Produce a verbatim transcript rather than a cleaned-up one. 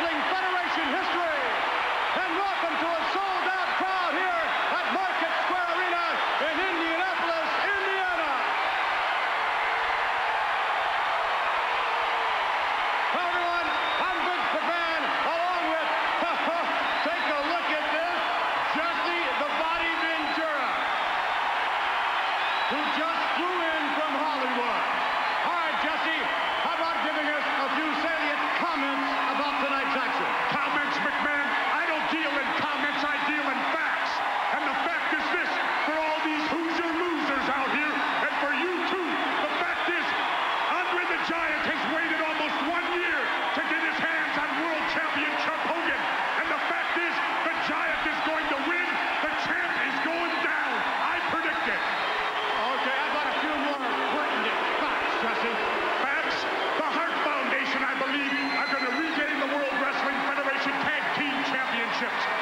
Wrestling Federation history. And welcome to a sold-out crowd here at Market Square Arena in Indianapolis, Indiana. Well, everyone, I'm Vince McMahon, along with, take a look at this, Jesse the Body Ventura, who just flew in from Hollywood. All right, Jesse, how about giving us a few salient comments about tonight's action? Comments, McMahon? I don't deal in comments, I deal in facts. And the fact is this, for all these Hoosier losers out here, and for you too, the fact is, Andre the Giant has waited almost one year to get his hands on world champion Chuck Hogan. And the fact is, the Giant is going to win, the champ is going down. I predict it. Okay, I've got a few more pertinent facts, Jesse. Facts? The Hart Foundation, I believe, are going to regain the World Wrestling Federation Tag Team Championships.